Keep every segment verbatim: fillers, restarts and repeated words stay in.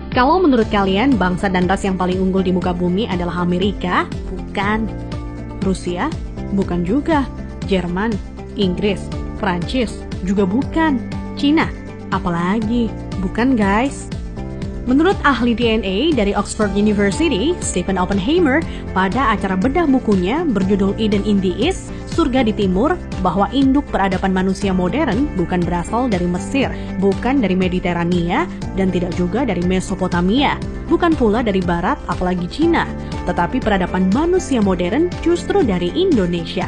Kalau menurut kalian bangsa dan ras yang paling unggul di muka bumi adalah Amerika? Bukan. Rusia? Bukan juga. Jerman? Inggris? Prancis? Juga bukan. Cina? Apalagi? Bukan guys. Menurut ahli D N A dari Oxford University, Stephen Oppenheimer, pada acara bedah bukunya berjudul Eden in the East, Surga di Timur, bahwa induk peradaban manusia modern bukan berasal dari Mesir, bukan dari Mediterania, dan tidak juga dari Mesopotamia, bukan pula dari Barat apalagi Cina, tetapi peradaban manusia modern justru dari Indonesia.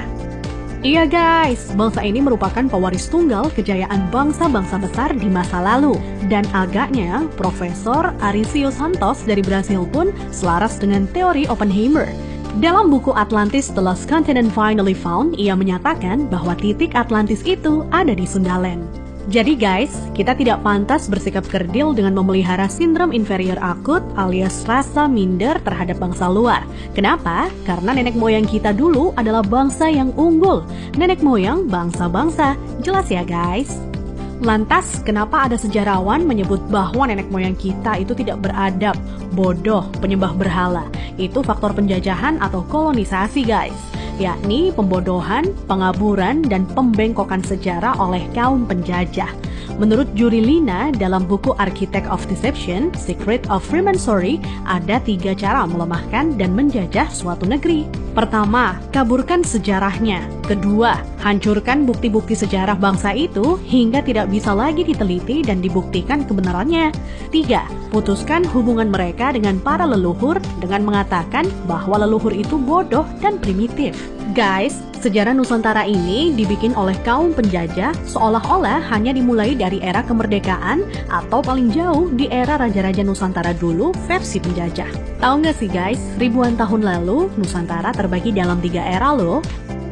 Iya guys, bangsa ini merupakan pewaris tunggal kejayaan bangsa-bangsa besar di masa lalu. Dan agaknya, Profesor Aricio Santos dari Brasil pun selaras dengan teori Oppenheimer. Dalam buku Atlantis The Lost Continent Finally Found, ia menyatakan bahwa titik Atlantis itu ada di Sundaland. Jadi guys, kita tidak pantas bersikap kerdil dengan memelihara sindrom inferior akut alias rasa minder terhadap bangsa luar. Kenapa? Karena nenek moyang kita dulu adalah bangsa yang unggul. Nenek moyang bangsa-bangsa. Jelas ya guys? Lantas, kenapa ada sejarawan menyebut bahwa nenek moyang kita itu tidak beradab, bodoh, penyembah berhala? Itu faktor penjajahan atau kolonisasi guys, yakni pembodohan, pengaburan, dan pembengkokan sejarah oleh kaum penjajah. Menurut Juri Lina dalam buku Architect of Deception, Secret of Freemasonry, ada tiga cara melemahkan dan menjajah suatu negeri. Pertama, kaburkan sejarahnya. Kedua, hancurkan bukti-bukti sejarah bangsa itu hingga tidak bisa lagi diteliti dan dibuktikan kebenarannya. Tiga, putuskan hubungan mereka dengan para leluhur dengan mengatakan bahwa leluhur itu bodoh dan primitif. Guys, sejarah Nusantara ini dibikin oleh kaum penjajah seolah-olah hanya dimulai dari era kemerdekaan atau paling jauh di era Raja-Raja Nusantara dulu versi penjajah. Tahu nggak sih guys, ribuan tahun lalu Nusantara terbagi dalam tiga era loh.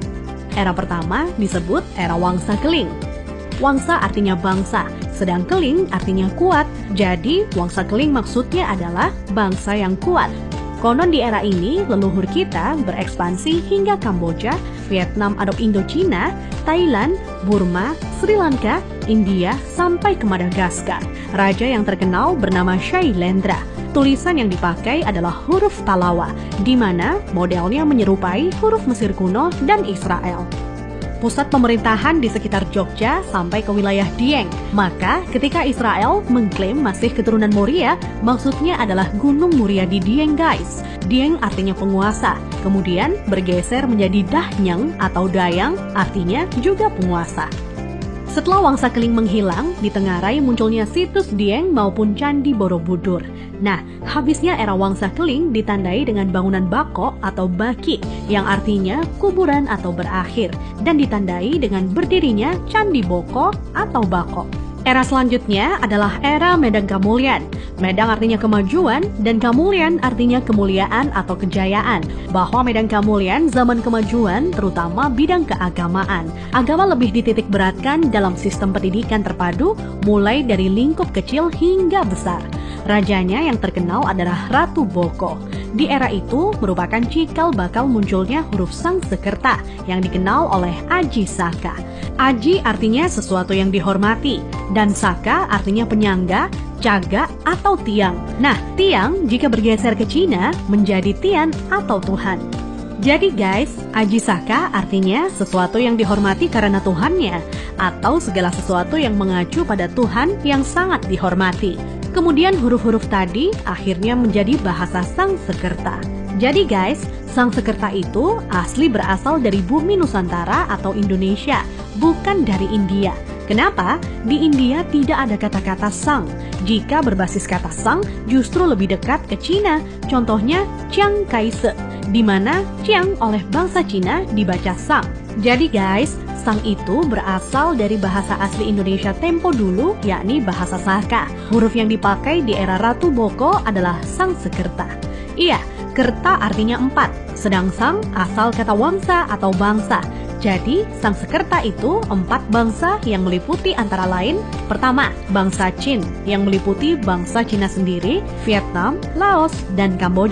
Era pertama disebut era Wangsa Keling. Wangsa artinya bangsa, sedang Keling artinya kuat. Jadi Wangsa Keling maksudnya adalah bangsa yang kuat. Konon di era ini, leluhur kita berekspansi hingga Kamboja, Vietnam adop Indochina, Thailand, Burma, Sri Lanka, India, sampai ke Madagaskar. Raja yang terkenal bernama Shailendra. Tulisan yang dipakai adalah huruf Talawa, di mana modelnya menyerupai huruf Mesir kuno dan Israel. Pusat pemerintahan di sekitar Jogja sampai ke wilayah Dieng. Maka ketika Israel mengklaim masih keturunan Moria, maksudnya adalah Gunung Muria di Dieng guys. Dieng artinya penguasa, kemudian bergeser menjadi Dahnyang atau Dayang, artinya juga penguasa. Setelah Wangsa Keling menghilang, di Tenggarai munculnya situs Dieng maupun Candi Borobudur. Nah, habisnya era Wangsa Keling ditandai dengan bangunan Bako atau Baki, yang artinya kuburan atau berakhir, dan ditandai dengan berdirinya Candi Boko atau Bako. Era selanjutnya adalah era Medang Kamulyan. Medang artinya kemajuan dan Kamulyan artinya kemuliaan atau kejayaan. Bahwa Medang Kamulyan zaman kemajuan terutama bidang keagamaan. Agama lebih dititik beratkan dalam sistem pendidikan terpadu mulai dari lingkup kecil hingga besar. Rajanya yang terkenal adalah Ratu Boko. Di era itu merupakan cikal bakal munculnya huruf Sangsekerta yang dikenal oleh Aji Saka. Aji artinya sesuatu yang dihormati, dan Saka artinya penyangga, caga, atau tiang. Nah, tiang jika bergeser ke Cina menjadi Tian atau Tuhan. Jadi guys, Aji Saka artinya sesuatu yang dihormati karena Tuhannya, atau segala sesuatu yang mengacu pada Tuhan yang sangat dihormati. Kemudian huruf-huruf tadi akhirnya menjadi bahasa Sangsekerta. Jadi guys, Sangsekerta itu asli berasal dari bumi Nusantara atau Indonesia, bukan dari India. Kenapa? Di India tidak ada kata-kata sang. Jika berbasis kata sang, justru lebih dekat ke Cina. Contohnya Chiang Kai-shek, di mana Chiang oleh bangsa Cina dibaca sang. Jadi guys, sang itu berasal dari bahasa asli Indonesia tempo dulu, yakni bahasa Saka. Huruf yang dipakai di era Ratu Boko adalah Sangsekerta. Iya, kerta artinya empat, sedang sang asal kata wangsa atau bangsa. Jadi, Sangsekerta itu empat bangsa yang meliputi antara lain, pertama, bangsa Qin yang meliputi bangsa Cina sendiri, Vietnam, Laos, dan Kamboja.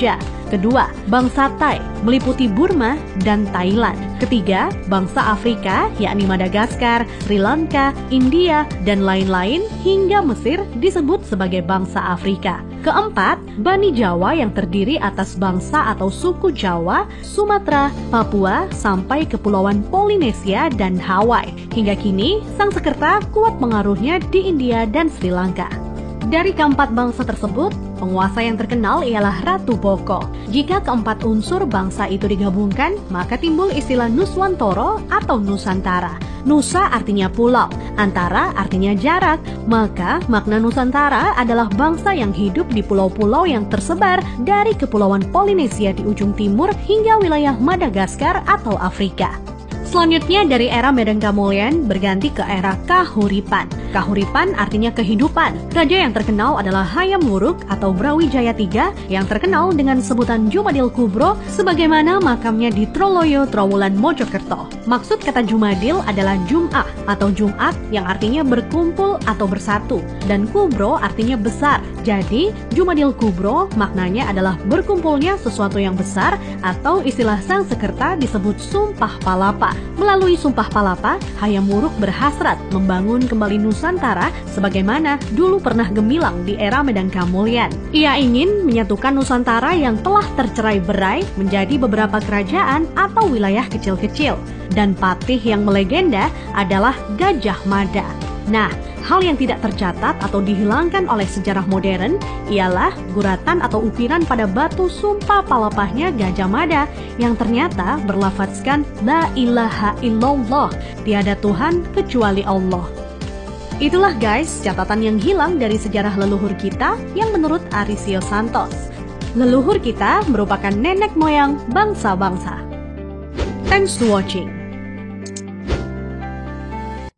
Kedua, bangsa Thai meliputi Burma dan Thailand. Ketiga, bangsa Afrika yakni Madagaskar, Sri Lanka, India, dan lain-lain hingga Mesir disebut sebagai bangsa Afrika. Keempat, Bani Jawa yang terdiri atas bangsa atau suku Jawa, Sumatera, Papua, sampai Kepulauan Polinesia dan Hawaii. Hingga kini, Sangsekerta kuat pengaruhnya di India dan Sri Lanka. Dari keempat bangsa tersebut, penguasa yang terkenal ialah Ratu Boko. Jika keempat unsur bangsa itu digabungkan, maka timbul istilah Nuswantara atau Nusantara. Nusa artinya pulau, antara artinya jarak, maka makna Nusantara adalah bangsa yang hidup di pulau-pulau yang tersebar dari Kepulauan Polinesia di ujung timur hingga wilayah Madagaskar atau Afrika. Selanjutnya dari era Medan Kamulyan berganti ke era Kahuripan. Kahuripan artinya kehidupan. Raja yang terkenal adalah Hayam Wuruk atau Brawijaya tiga yang terkenal dengan sebutan Jumadil Kubro sebagaimana makamnya di Troloyo, Trowulan, Mojokerto. Maksud kata Jumadil adalah Jum'ah atau Jumat yang artinya berkumpul atau bersatu dan Kubro artinya besar. Jadi Jumadil Kubro maknanya adalah berkumpulnya sesuatu yang besar atau istilah Sangsekerta disebut Sumpah Palapa. Melalui Sumpah Palapa, Hayam Wuruk berhasrat membangun kembali Nusantara sebagaimana dulu pernah gemilang di era Medan Kamulyan. Ia ingin menyatukan Nusantara yang telah tercerai-berai menjadi beberapa kerajaan atau wilayah kecil-kecil. Dan patih yang melegenda adalah Gajah Mada. Nah, hal yang tidak tercatat atau dihilangkan oleh sejarah modern ialah guratan atau ukiran pada batu sumpah palapahnya Gajah Mada yang ternyata berlafazkan La ilaha illallah, tiada Tuhan kecuali Allah. Itulah guys catatan yang hilang dari sejarah leluhur kita yang menurut Arisio Santos. Leluhur kita merupakan nenek moyang bangsa-bangsa. Thanks to watching.